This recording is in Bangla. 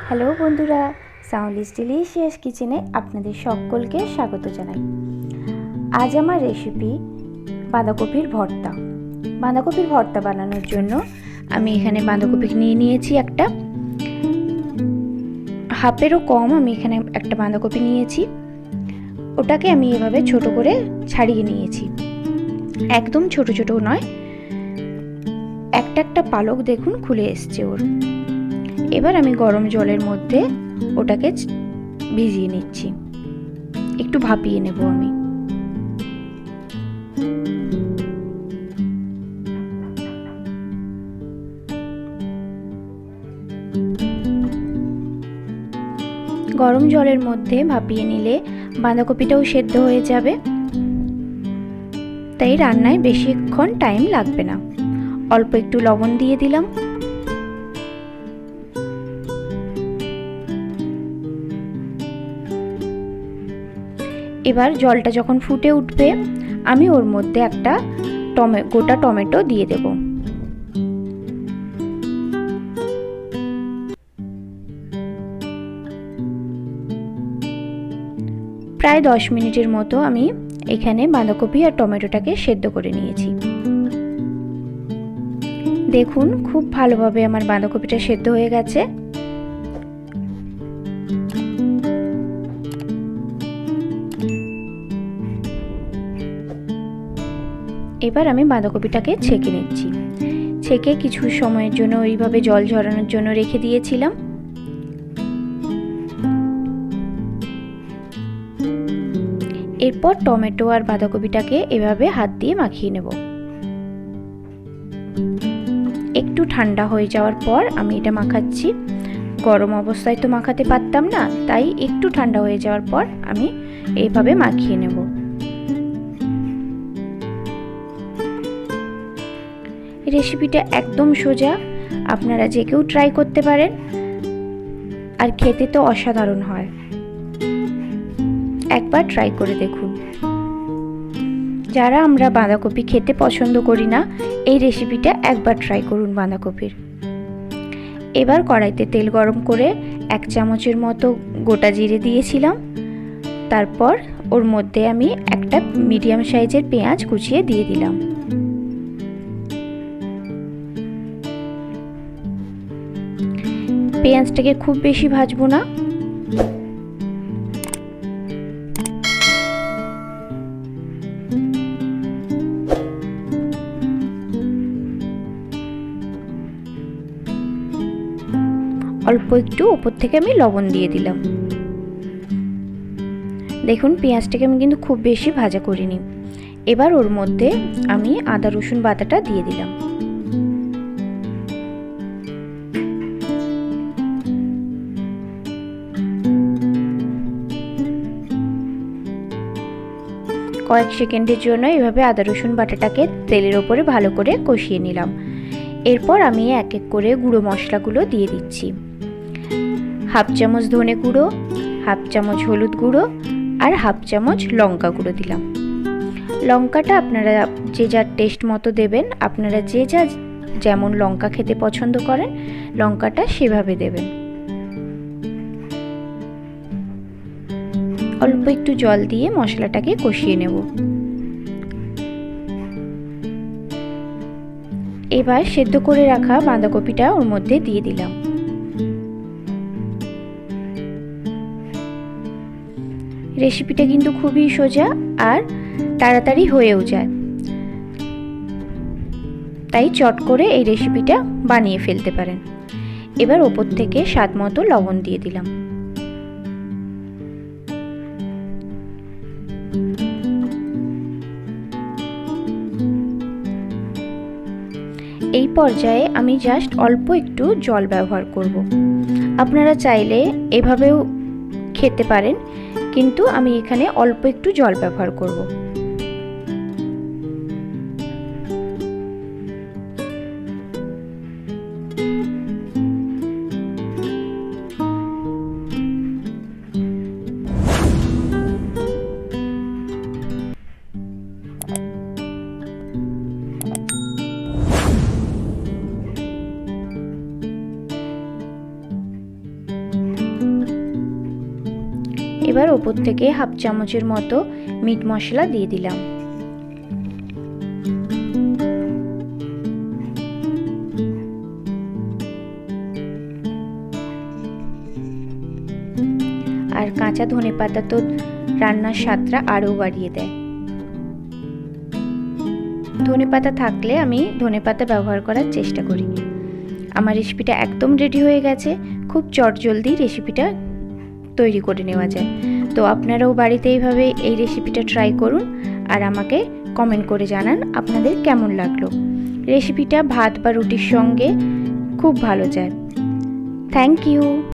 হ্যালো বন্ধুরা, সাউলিস ডিলিশিয়াস কিচেনে আপনাদের সকলকে স্বাগত জানাই। আজ আমার রেসিপি বাঁধাকপির ভর্তা। বাঁধাকপির ভর্তা বানানোর জন্য আমি এখানে বাঁধাকপি নিয়ে নিয়েছি একটা হাফেরও কম। আমি এখানে একটা বাঁধাকপি নিয়েছি, ওটাকে আমি এভাবে ছোট করে ছাড়িয়ে নিয়েছি। একদম ছোট ছোট নয়, একটা একটা পালক দেখুন খুলে এসছে ওর। এবার আমি গরম জলের মধ্যে ওটাকে ভিজিয়ে নিচ্ছি, একটু ভাপিয়ে নেব আমি। গরম জলের মধ্যে ভাপিয়ে নিলে বাঁধাকপিটাও সেদ্ধ হয়ে যাবে, তাই রান্নায় বেশিক্ষণ টাইম লাগবে না। অল্প একটু লবণ দিয়ে দিলাম। এবার জলটা যখন ফুটে উঠবে আমি ওর মধ্যে একটা গোটা টমেটো দিয়ে দেব। প্রায় 10 মিনিটের মতো আমি এখানে বাঁধাকপি আর টমেটোটাকে সেদ্ধ করে নিয়েছি। দেখুন খুব ভালোভাবে আমার বাঁধাকপিটা সেদ্ধ হয়ে গেছে। এবার আমি বাঁধাকপিটাকে ছেঁকে নিচ্ছি। ছেঁকে কিছু সময়ের জন্য ওইভাবে জল ঝরানোর জন্য রেখে দিয়েছিলাম। এরপর টমেটো আর বাঁধাকপিটাকে এভাবে হাত দিয়ে মাখিয়ে নেব। একটু ঠান্ডা হয়ে যাওয়ার পর আমি এটা মাখাচ্ছি। গরম অবস্থায় তো মাখাতে পারতাম না, তাই একটু ঠান্ডা হয়ে যাওয়ার পর আমি এইভাবে মাখিয়ে নেব। রেসিপিটা একদম সোজা, আপনারা যে কেউ ট্রাই করতে পারেন, আর খেতে তো অসাধারণ হয়। একবার ট্রাই করে দেখুন। যারা আমরা বাঁধাকপি খেতে পছন্দ করি না, এই রেসিপিটা একবার ট্রাই করুন বাঁধাকপির। এবার কড়াইতে তেল গরম করে 1 চামচের মতো গোটা জিরে দিয়েছিলাম। তারপর ওর মধ্যে আমি একটা মিডিয়াম সাইজের পেঁয়াজ কুচিয়ে দিয়ে দিলাম। পেঁয়াজটাকে খুব বেশি ভাজবো না, অল্প একটু উপর থেকে আমি লবণ দিয়ে দিলাম। দেখুন পেঁয়াজটাকে আমি কিন্তু খুব বেশি ভাজা করিনি। এবার ওর মধ্যে আমি আদা রসুন বাটাটা দিয়ে দিলাম। কয়েক সেকেন্ডের জন্য এভাবে আদা রসুন বাটাটাকে তেলের ওপরে ভালো করে কষিয়ে নিলাম। এরপর আমি এক এক করে গুঁড়ো মশলাগুলো দিয়ে দিচ্ছি। 1/2 চামচ ধনে গুঁড়ো, 1/2 চামচ হলুদ গুঁড়ো আর 1/2 চামচ লঙ্কা গুঁড়ো দিলাম। লঙ্কাটা আপনারা যে যার টেস্ট মতো দেবেন, আপনারা যে যা যেমন লঙ্কা খেতে পছন্দ করেন লঙ্কাটা সেভাবে দেবেন। অল্প একটু জল দিয়ে মশলাটাকে কষিয়ে নেব। এবার সেদ্ধ করে রাখা বাঁধাকপিটা ওর মধ্যে দিয়ে দিলাম। রেসিপিটা কিন্তু খুবই সোজা আর তাড়াতাড়ি হয়েও যায়, তাই চট করে এই রেসিপিটা বানিয়ে ফেলতে পারেন। এবার ওপর থেকে স্বাদ মতো লবণ দিয়ে দিলাম। এই পর্যায়ে আমি জাস্ট অল্প একটু জল ব্যবহার করব। আপনারা চাইলে এভাবেও খেতে পারেন, কিন্তু আমি এখানে অল্প একটু জল ব্যবহার করব। এবার ওপর থেকে হাফ চামচের মতো মিট মশলা দিয়ে দিলাম। আর কাঁচা ধনেপাতা তো রান্নার স্বাদটা আরও বাড়িয়ে দেয়। ধনেপাতা থাকলে আমি ধনেপাতা ব্যবহার করার চেষ্টা করি। আমার রেসিপিটা একদম রেডি হয়ে গেছে। খুব চটজলদি রেসিপিটা তৈরি করে নেওয়া যায়। তো আপনারাও বাড়িতে এইভাবে এই রেসিপিটা ট্রাই করুন আর আমাকে কমেন্ট করে জানান আপনাদের কেমন লাগলো। রেসিপিটা ভাত বা রুটির সঙ্গে খুব ভালো যায়। Thank you.